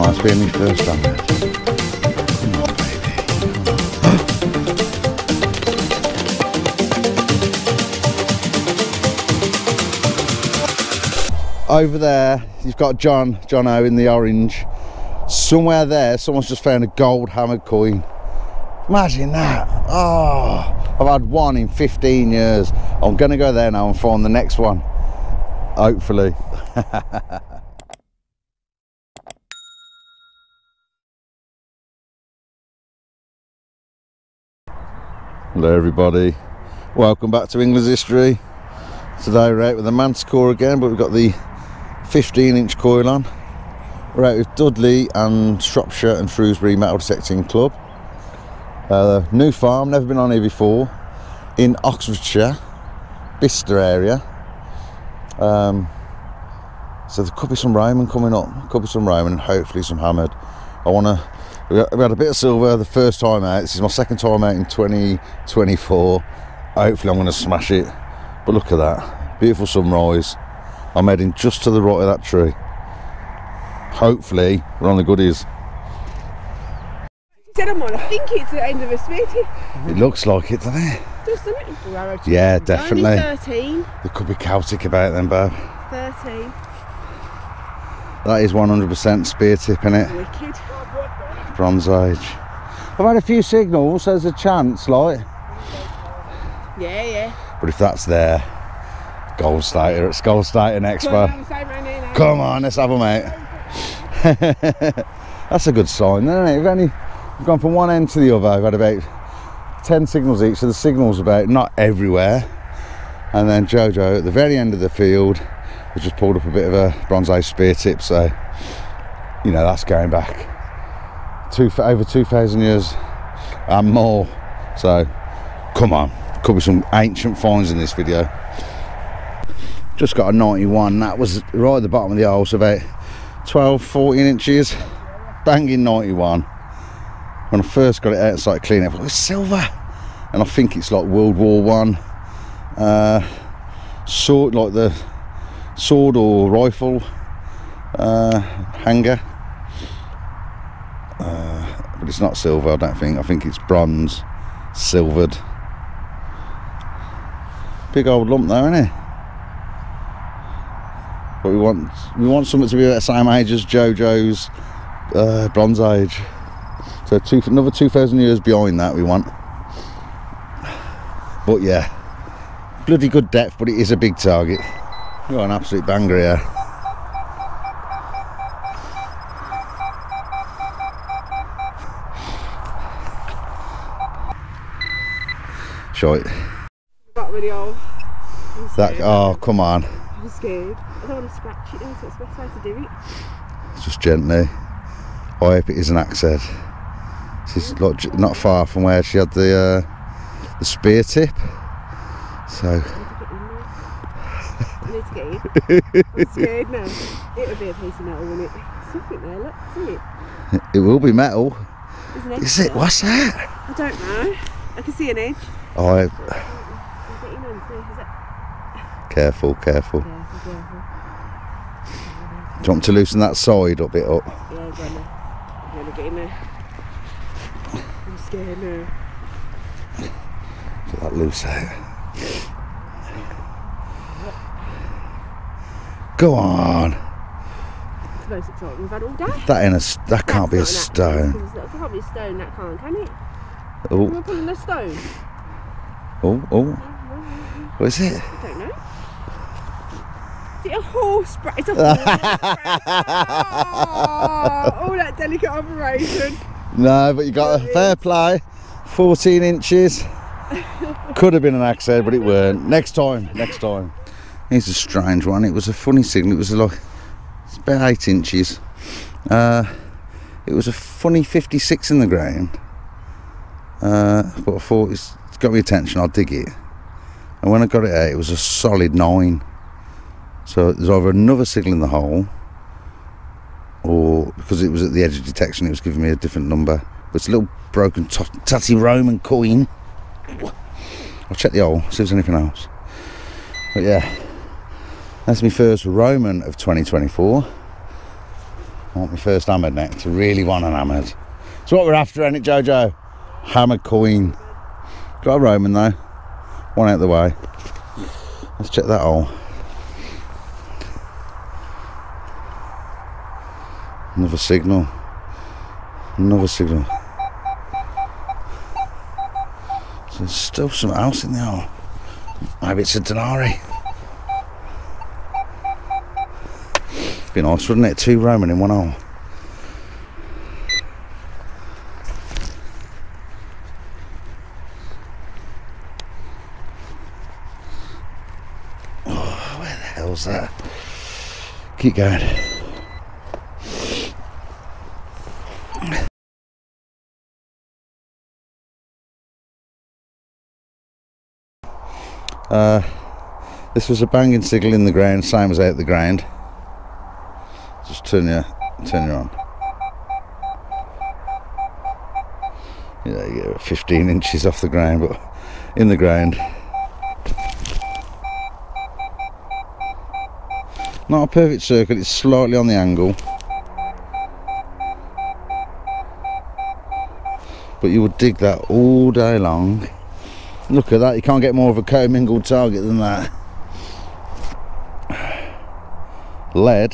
on, it's been my first time. Come on, baby. Over there, you've got John O in the orange. Somewhere there, someone's just found a gold hammered coin. Imagine that. Oh, I've had one in 15 years. I'm gonna go there now and find the next one. Hopefully. Hello everybody, welcome back to England's History. Today we're out with the Manticore again, but we've got the 15-inch coil on. We're out with Dudley and Shropshire and Shrewsbury Metal Detecting Club. New farm, never been on here before, in Oxfordshire, Bicester area. So there could be some Raymond coming up, could be some Raymond and hopefully some hammered. We had a bit of silver the first time out. This is my second time out in 2024. Hopefully I'm going to smash it. But look at that, beautiful sunrise. I'm heading just to the right of that tree. Hopefully we're on the goodies. I think it's the end of a spear tip. It looks like it, doesn't it? Doesn't it? Yeah, definitely. Only 13. There could be Celtic about them, babe. 13. That is 100% spear tip, innit? Wicked. Bronze Age. I've had a few signals, there's a chance, like. Yeah, yeah. But if that's there, Gold Stater, it's Gold Stater Expo. Come on, let's have a mate. That's a good sign, isn't it? We've gone from one end to the other. We've had about 10 signals each, so the signal's about not everywhere. And then Jojo at the very end of the field has just pulled up a bit of a Bronze Age spear tip, so you know that's going back over 2,000 years and more. So come on, could be some ancient finds in this video. Just got a 91, that was right at the bottom of the hole, so about 12-14 inches, banging 91. When I first got it out and started cleaning it, I thought, it's silver, and I think it's like World War I sword, like the sword or rifle hanger, but it's not silver, I don't think. I think it's bronze silvered. Big old lump though, isn't it? But we want something to be at the same age as Jojo's Bronze Age. So another 2,000 years behind that we want. But yeah, bloody good depth, but it is a big target. We've got an absolute banger here. Shite. Got really old. Oh, come on. I'm scared. I don't want to scratch it though, so it's the best way to do it. Just gently. I hope it is an axe head. She's not far from where she had the spear tip. So. I need to get in. I'm scared now. It would be a piece of metal, wouldn't it? Something there, look, isn't it? It will be metal. Is it? What's that? I don't know. I can see an edge. Oh, careful, careful. Do you want me to loosen that side a bit up? Yeah, I'm gonna get in there. I'm scared now. Get that loose out. Go on. It's the most exciting we've had all day. That can't be a stone. That can't be a stone, that can it? Oh. We're pulling a stone. Oh. What is it? I don't know. Is it a horse? It's a horse. Oh, that delicate operation. No, but you got a fair play. 14 inches. Could have been an axe head, but it weren't. Next time. Here's a strange one. It was a funny signal. It was like, it's about 8 inches. It was a funny 56 in the ground. But I thought it's got my attention, I'll dig it. And when I got it out, it was a solid 9. So there's either another signal in the hole, or because it was at the edge of detection, it was giving me a different number. But it's a little broken tatty Roman coin. I'll check the hole, see if there's anything else. But yeah, that's my first Roman of 2024. I want my first hammered next. I really want an hammered. So what we're after, ain't it, Jojo? Hammered coin. Got a Roman though. One out the way. Let's check that hole. Another signal. Another signal. So there's still something else in the hole. Maybe it's a Denari. Be nice, wouldn't it? 2 Roman in 1 hole. Oh, where the hell's that? Keep going. This was a banging signal in the ground, same as out the ground. Just turn you on. Yeah, you get 15 inches off the ground, but in the ground. Not a perfect circle, it's slightly on the angle. But you would dig that all day long. Look at that, you can't get more of a commingled target than that. Lead.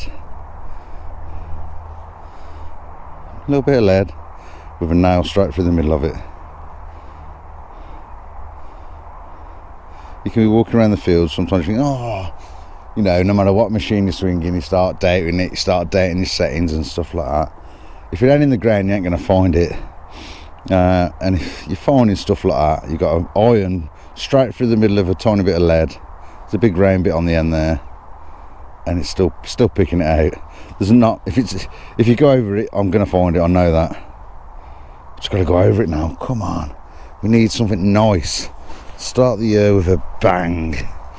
A little bit of lead with a nail straight through the middle of it. You can be walking around the field, sometimes you think, oh, you know, no matter what machine you're swinging, you start doubting it, you start doubting your settings and stuff like that. If it ain't in the ground, you ain't going to find it. And if you're finding stuff like that, you've got an iron straight through the middle of a tiny bit of lead. There's a big round bit on the end there, and it's still picking it out. There's not, if you go over it, I'm going to find it, I know that. Just got to go over it now, come on. We need something nice. Start the year with a bang.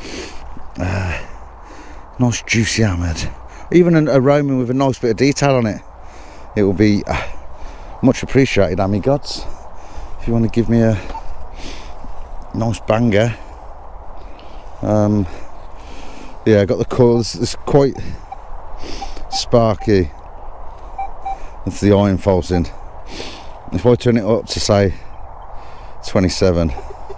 Nice juicy hammered. Even a Roman with a nice bit of detail on it. It will be much appreciated, Hammy Gods. If you want to give me a nice banger. Yeah, I got the coils. It's quite sparky. That's the iron faulting. If I turn it up to say 27,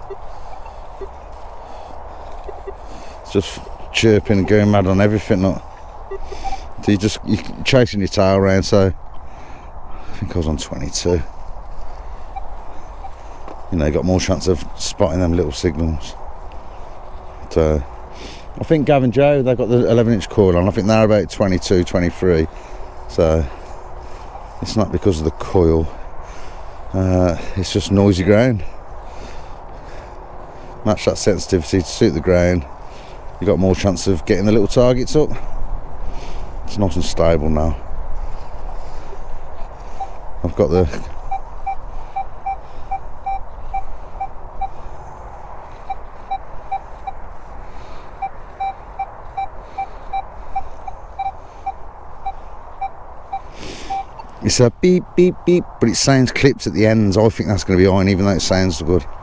it's just chirping and going mad on everything. Look. So you're chasing your tail around. So I think I was on 22. You know, you got more chance of spotting them little signals. But, I think Gav and Joe, they've got the 11-inch coil on. I think they're about 22, 23. So it's not because of the coil. It's just noisy ground. Match that sensitivity to suit the ground. You've got more chance of getting the little targets up. It's nice and stable now. I've got the it's a beep beep beep, but it sounds clips at the ends. I think that's going to be iron, even though it sounds so good.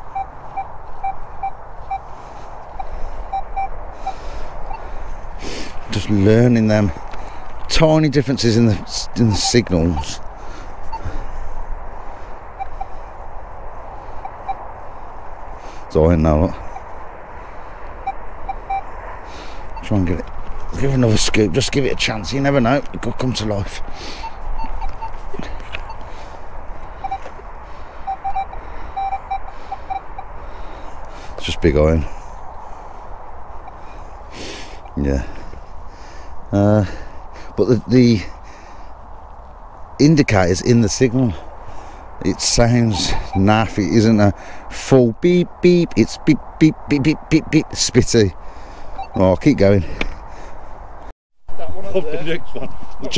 Just learning them tiny differences in the signals. So I know it. Try and get it. Give it another scoop. Just give it a chance. You never know. It could come to life. It's just big iron. Yeah. But the indicators in the signal, it sounds naff. It isn't a full beep beep. It's beep beep beep beep beep beep. Spitty. Oh, I'll keep going. The next one.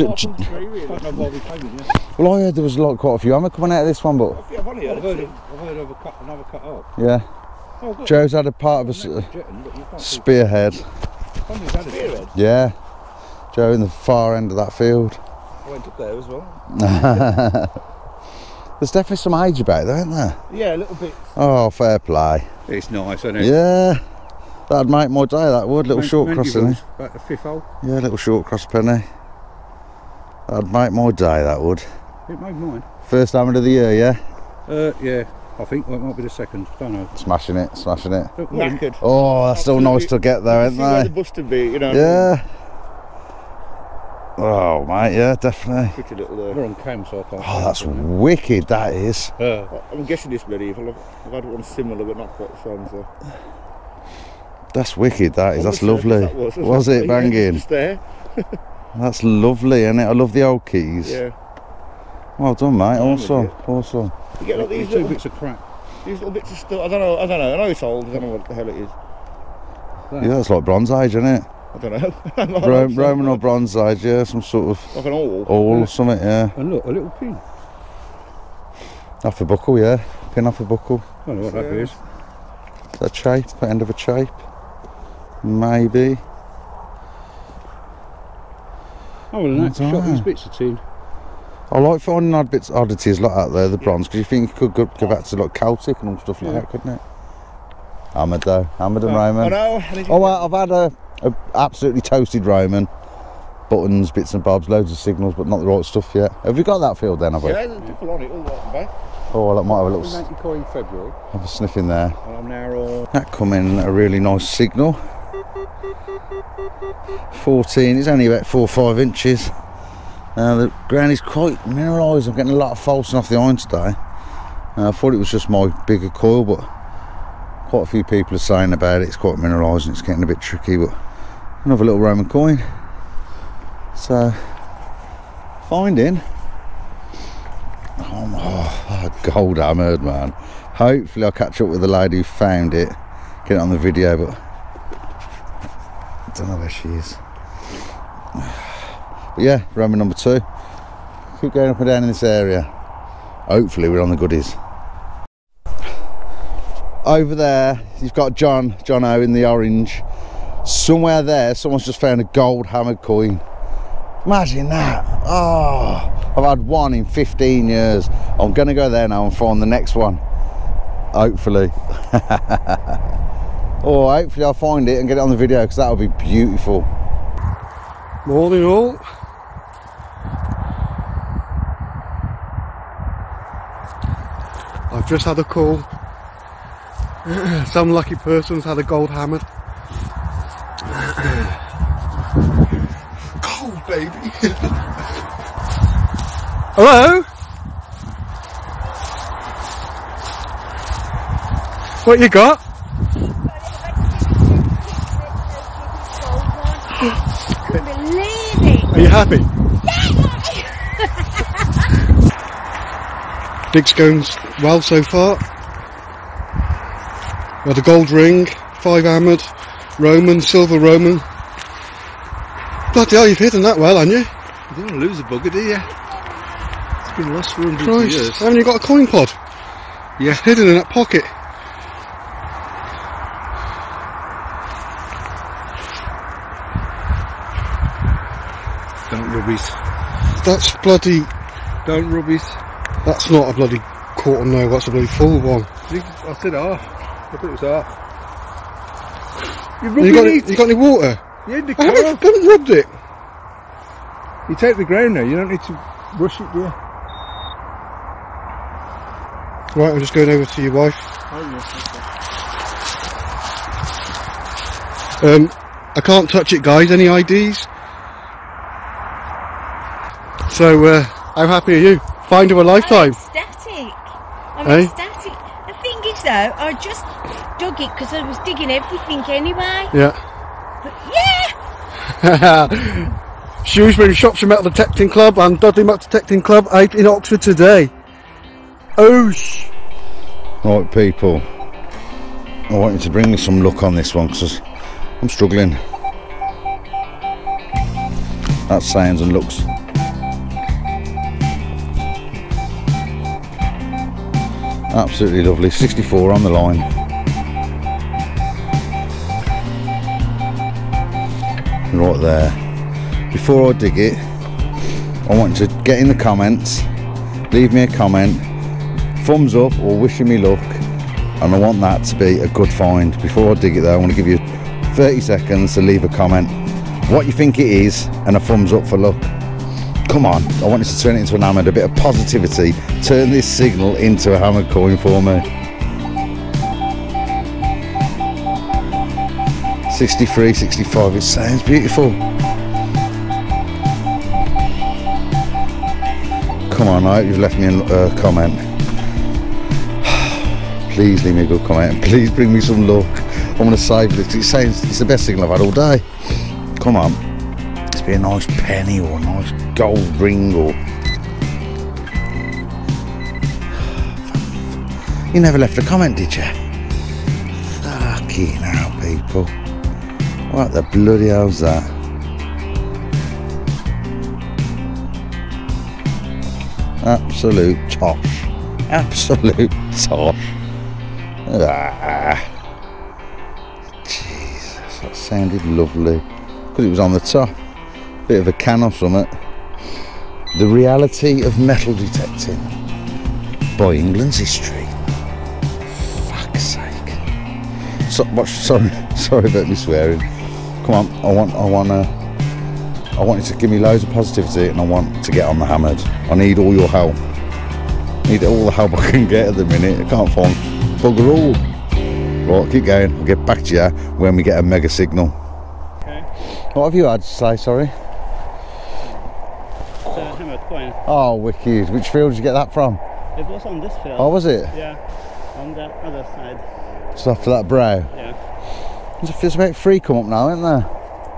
Well, I heard there was quite a few hammer coming out of this one, but I've heard of another cut off. yeah. Oh, good. Joe's had a part of a spearhead. Spearhead? Yeah. Joe in the far end of that field. I went up there as well. There's definitely some age about there, isn't there? Yeah, a little bit. Oh, fair play. It's nice, isn't it? Yeah. That'd make my day, that would. Little short cross in it. About the 5th hole. Yeah, little short cross penny. That'd make my day, that would. It made mine. First hammer of the year, yeah? Yeah, I think that might be the second. Don't know. Smashing it, smashing it. Knackered. Oh, that's still nice to get there, ain't See where they? the bust would be, you know. Yeah. Oh, mate, yeah, definitely. Pretty little there. We're on cam, so I can't. Oh, that's wicked, that is. I'm guessing this medieval. I've had one similar, but not quite the same. So. That's wicked, that is. That's Obviously, lovely. that Was it banging? Just there. That's lovely, isn't it? I love the old keys. Yeah. Well done, mate. Awesome, awesome. You get like these two little bits of crap. These little bits of stuff. I don't know. I know it's old. I don't know what the hell it is. Yeah, that's like Bronze Age, isn't it? I don't know. Roman or Bronze Age, yeah. Some sort of like an awl. or something, yeah. And look, a little pin. Off a buckle, yeah. Pin off a buckle. I don't know what that is. Is that chape? End of a chape? Maybe. Oh, well, that's I don't shot these know. bits of tin. I like finding oddities like that there, the bronze, because you think you could go back to like Celtic and all stuff like that, couldn't it? Hammered though, hammered and Roman. I know. Oh, well, I've had a absolutely toasted Roman. Buttons, bits and bobs, loads of signals, but not the right stuff yet. Have you got that field then, have we? Yeah, there's people on it all the way back. Oh, well, I might have a We little make your coin in February. have a sniff in there. And I'm now on. That come in a really nice signal. 14, it's only about 4 or 5 inches. The ground is quite mineralised. I'm getting a lot of falsing off the iron today. I thought it was just my bigger coil, but quite a few people are saying about it. It's quite mineralised and it's getting a bit tricky, but another little Roman coin. So, finding. Oh, gold hammered, man. Hopefully I'll catch up with the lady who found it, get it on the video, but I don't know where she is. But yeah, Roman number 2. Keep going up and down in this area. Hopefully we're on the goodies. Over there, you've got John O in the orange. Somewhere there, someone's just found a gold hammered coin. Imagine that. Oh, I've had one in 15 years. I'm going to go there now and find the next one. Hopefully. Or hopefully I'll find it and get it on the video, because that would be beautiful. All in all, I've just had a call. Some lucky person's had a gold hammered. Gold, baby. Hello? What you got? Couldn't believe it. Are you happy? Dig's going well so far. We had a gold ring, 5 hammered, Roman, silver Roman. Bloody hell, you've hidden that well, haven't you? You don't want to lose a bugger, do you? It's been lost for hundreds of Christ, years. haven't you got a coin pod? Yeah. Hidden in that pocket. Don't rubbies. That's bloody, Don't rubbies. that's not a bloody quarter, no, that's a bloody full one. I said half. I thought it was half. You You got any water? Yeah, the I haven't rubbed it. You take the ground now, you don't need to brush it, do you? Right, I'm just going over to your wife. I can't touch it, guys. Any IDs? So, how happy are you? Find her a lifetime. I'm ecstatic. I'm Eh? ecstatic. The thing is though, I just dug it because I was digging everything anyway. Yeah. But yeah! Shrewsbury Shropshire Metal Detecting Club and Dudley Metal Detecting Club out in Oxford today. Oosh! Right, people, I want you to bring me some luck on this one, because I'm struggling. That sounds and looks. Absolutely lovely. 64 on the line. Right there. Before I dig it, I want you to get in the comments, leave me a comment, thumbs up or wishing me luck, and I want that to be a good find. Before I dig it though, I want to give you 30 seconds to leave a comment what you think it is and a thumbs up for luck. Come on, I wanted to turn it into an hammered, a bit of positivity. Turn this signal into a hammered coin for me. 63, 65, it sounds beautiful. Come on, I hope you've left me a comment. Please leave me a good comment and please bring me some luck. I want to save this, 'cause it sounds, it's the best signal I've had all day. Come on, it's be a nice penny or a nice gold ring or... You never left a comment, did you? Fucking hell, people. What the bloody hell's that? Absolute tosh. Absolute tosh. Ah. Jesus, that sounded lovely. Because it was on the top. Bit of a can or something. The reality of metal detecting by England's history. Fuck's sake. Sorry about me swearing. Come on, I want you to give me loads of positivity and I want to get on the hammered. I need all your help. I need all the help I can get at the minute. I can't find bugger all. Right, keep going. I'll get back to you when we get a mega signal. Okay. What have you had to say, sorry? It's a hammered coin. Oh, wicked. Which field did you get that from? It was on this field. Oh, was it? Yeah, on the other side. Just after that brow? Yeah. There's about 3 come up now, isn't there?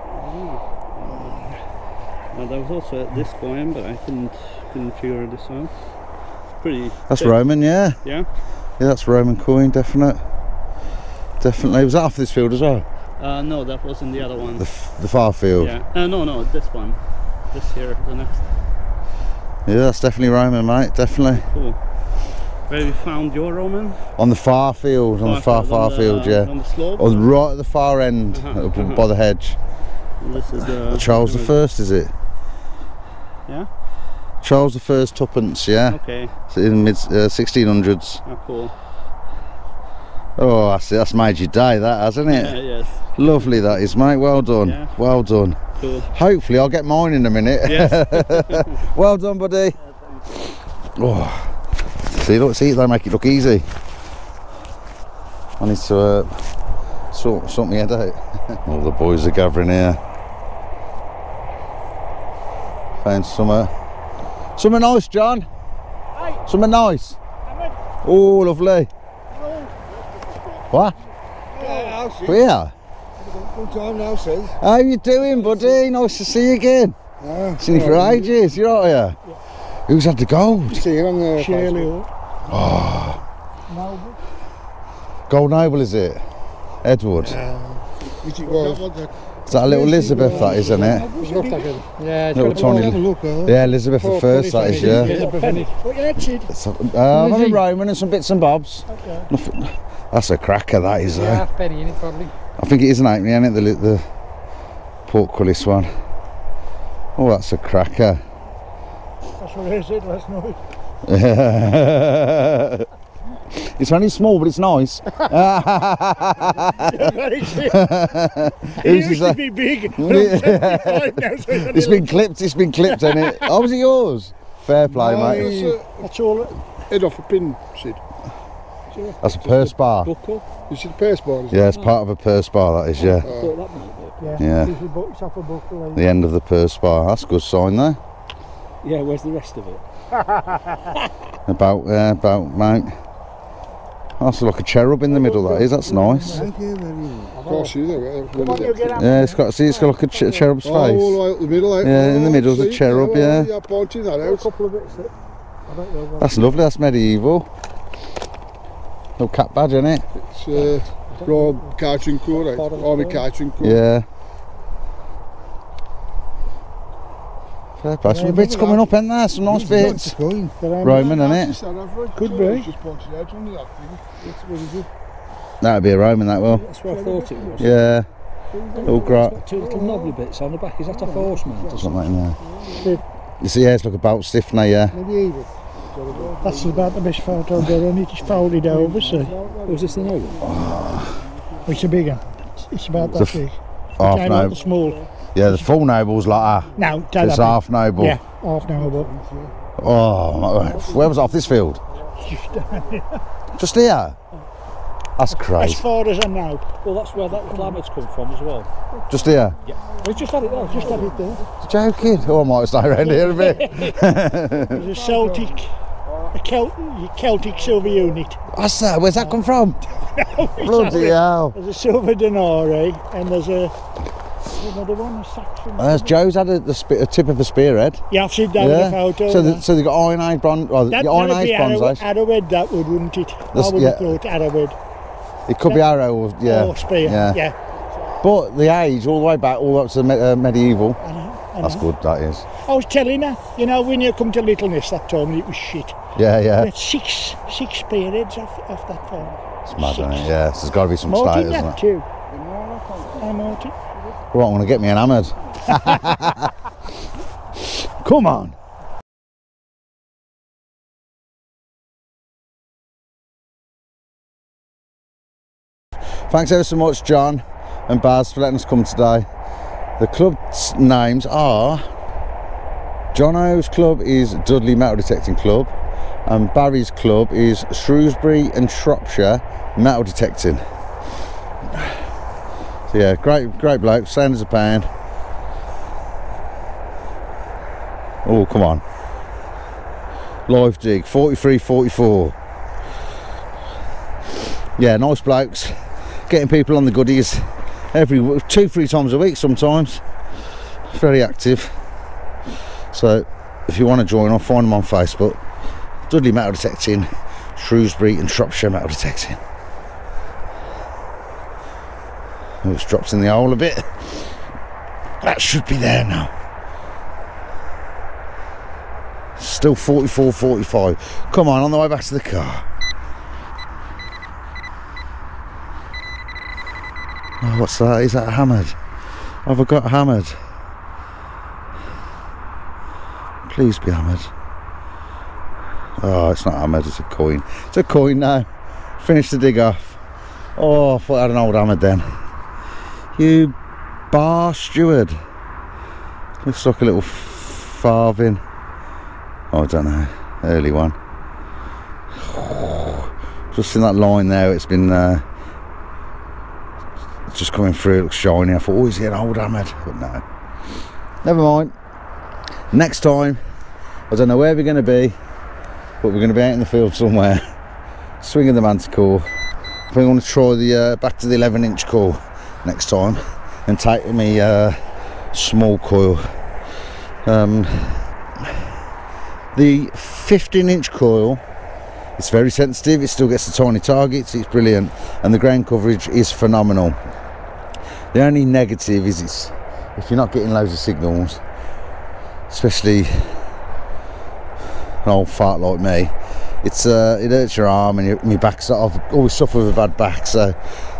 Well, there was also this coin, but I couldn't figure this out. It's pretty. That's thick. Roman, yeah. Yeah. Yeah, that's Roman coin, definitely. Definitely. Was that off this field as well? No, that was in the other one. The far field? Yeah. No, this one. This here, the next. Yeah, that's definitely Roman, mate, definitely. Cool. Where you found your Roman? On the far field, on the far field, yeah. On the slope? On right at the far end, by the hedge. And this is the... Charles the First, is it? Yeah? Charles the First tuppence, yeah? Okay. So in mid 1600s. Oh, cool. Oh, that's made your day, that, hasn't it? Yeah, yes. Lovely that is, mate, well done. Yeah. Well done. Cool. Hopefully I'll get mine in a minute. Yes. Well done, buddy. Oh. See, they make it look easy. I need to sort my head out. All the boys are gathering here. Found somewhere nice, John. Hey. Somewhere nice. Hammered. Oh, lovely. What? Yeah, Where? good time now, sis. How you doing, buddy? Nice to see you again. Yeah. Seen you for ages. You're out here. Yeah. Who's had the gold? See you on the Shirley. Oh, Noble. Gold Noble, is it? Edward. Which it was. Is that a little Elizabeth, that is, isn't it? It looks like a Yeah, Little tiny. look. Yeah, Elizabeth the First, that is, yeah. Elizabeth in it. What you had, Sid? I'm having Roman and some bits and bobs. Okay. Nothing. That's a cracker, that is, Yeah, though. half penny in it probably. I think it is an 8 isn't it? The portcullis one. Oh, that's a cracker. That's what I said last night. It's only small, but it's nice. It used to be big. It's been clipped, hasn't it? Oh, was it yours? Fair play, mate. That's all. Head off a pin, Sid. That's a purse bar. Buckle? You see the purse bar? Yeah, it's part of a purse bar, that is, yeah. Yeah. It's off a buckle. The end of the purse bar. That's a good sign, though. Yeah, where's the rest of it? About, mate. That's like a cherub in the middle, that is. That's nice. Thank you very much. Of course, you know. Yeah, it's got like a cherub's face. Oh, all right, the middle. Yeah, in the middle's a cherub, yeah. Yeah, pointing that out. A couple of bits. That's lovely, that's medieval. Little cat badge, isn't it? It's Royal Catering Corps, right? Army Catering Corps. Yeah. Fair play. Some bits coming up, ain't there? Some nice bits. Roman, isn't it? Could be. Just pointing out on that thing. What is it? That'd be a Roman, that will. That's what I thought it was. Yeah. All great. Two little knobbly bits on the back. Is that a horse mount? Something like that. You see, yeah, it's like a belt stiffener, yeah. Medieval. That's about the best photo I've got, and it's folded over, see. Was this the new one? It's a big one. It's about that big. Half Came out the noble. small. Yeah, the full noble's like that. No, It's half noble. Yeah. half an hour, but Oh, where was it, off this field? Just here? That's as crazy. far as I know. Well, that's where that climate's come from as well. Just here? We just had it there, just had it there. Joking? Oh, I might stay around here a bit. There's a Celtic silver unit. What's that? Where's that come from? Bloody hell. There's a silver denari and there's another one, a Saxon. Joe's had a tip of a spearhead. Yeah, I've seen that in the photo. So they've got iron age bronze. Well, That'd the iron age be bronze. arrowhead, that wouldn't it? This- I would yeah. have thought arrowhead. It could be arrow or Or spear, yeah. But the age, all the way back, all up to medieval. I know. That's good, that is. I was telling her, you know, when you come to Littleness that time, it was shit. Yeah, yeah. We had six spearheads off that farm. It's mad, isn't it? Yeah, so there's got to be some Martin status, isn't that it? too. Hi, Martin. Right, I'm going to get me an hammered. Come on. Thanks ever so much, John and Baz, for letting us come today. The club's names are... Jono's club is Dudley Metal Detecting Club, and Barry's club is Shrewsbury and Shropshire Metal Detecting. So yeah, great bloke, sound as a pound. Oh, come on. Live dig, 43-44. Yeah, nice blokes. Getting people on the goodies every 2-3 times a week sometimes. Very active. So if you want to join, I'll find them on Facebook. Dudley Metal Detecting, Shrewsbury and Shropshire Metal Detecting. Oh, it's dropped in the hole a bit. That should be there now. Still 44-45. Come on the way back to the car. Oh, what's that? Is that hammered? Have I got hammered? Please be hammered. Oh, it's not hammered, it's a coin. It's a coin now. Finish the dig off. Oh, I thought I had an old hammered then. You bar steward. Looks like a little farthing. Oh, I don't know. Early one. Just in that line there, it's been just coming through. It looks shiny. I thought, oh, is it an old hammered? But no. Never mind. Next time, I don't know where we're going to be, but we're going to be out in the field somewhere, swinging the manticore. I think I'm going to try the back to the 11-inch coil next time and take me small coil. The 15-inch coil, it's very sensitive, it still gets the tiny targets, it's brilliant, and the ground coverage is phenomenal. The only negative is if you're not getting loads of signals, especially an old fart like me, it hurts your arm and your back. I've always suffered with a bad back, so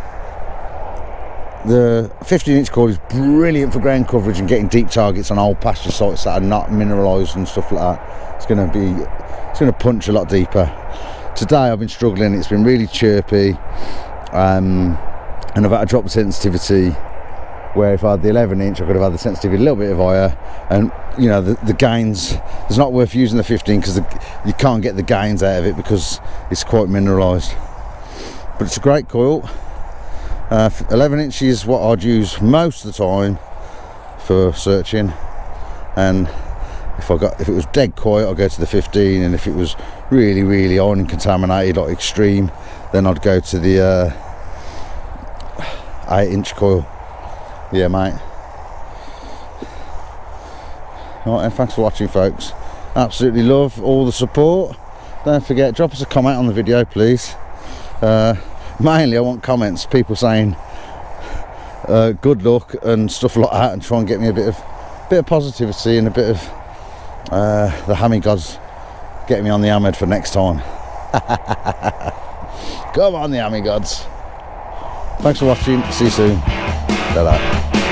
the 15-inch cord is brilliant for ground coverage and getting deep targets on old pasture sites that are not mineralised and stuff like that. It's going to punch a lot deeper. Today I've been struggling. It's been really chirpy, and I've had to drop the sensitivity. Where if I had the 11-inch, I could have had the sensitivity a little bit higher, and you know the gains. It's not worth using the 15 because you can't get the gains out of it because it's quite mineralised. But it's a great coil. 11-inch is what I'd use most of the time for searching, and if it was dead quiet, I'd go to the 15, and if it was really iron contaminated, like extreme, then I'd go to the 8-inch coil. Yeah, mate. Right, and thanks for watching, folks. Absolutely love all the support. Don't forget, drop us a comment on the video, please. Mainly I want comments, people saying good luck and stuff like that, and try and get me a bit of positivity and a bit of the hammy gods getting me on the hammered for next time. Come on, the hammy gods. Thanks for watching. See you soon. Ta-da.